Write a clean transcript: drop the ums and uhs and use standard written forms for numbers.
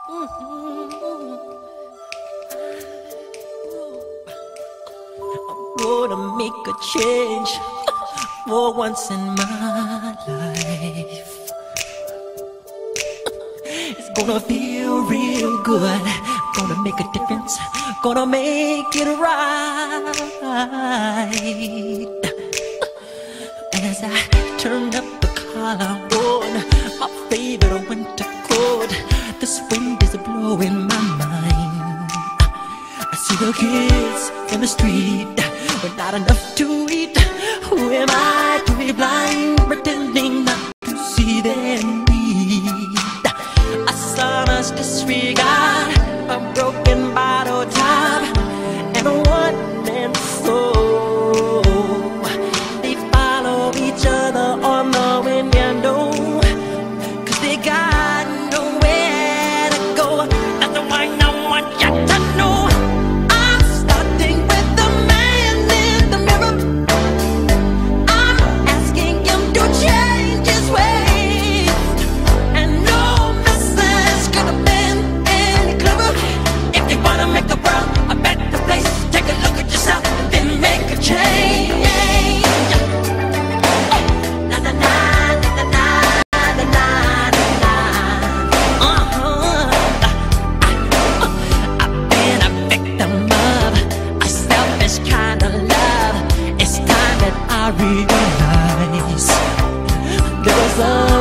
Gonna make a change for once in my life. It's gonna feel real good. Gonna make a difference. Gonna make it right. As I turn up the collar on my favorite winter coat, this wind is blowing my mind. I see the kids in the street with not enough to eat. Who am I to be blind, pretending not to see their need? A sonorous disregard, a broken bottle top, and a one-man soul. They follow each other on the window, 'cause they got nowhere to go. That's why I want you to know I'm starting with the man in the mirror. I'm asking him to change his ways, and no message could have been any clearer. If you wanna make the world a better place, take a look at yourself and then make a change. Na na na na na na na na. I've been a victim of a selfish kind of love. It's time that I realize there was a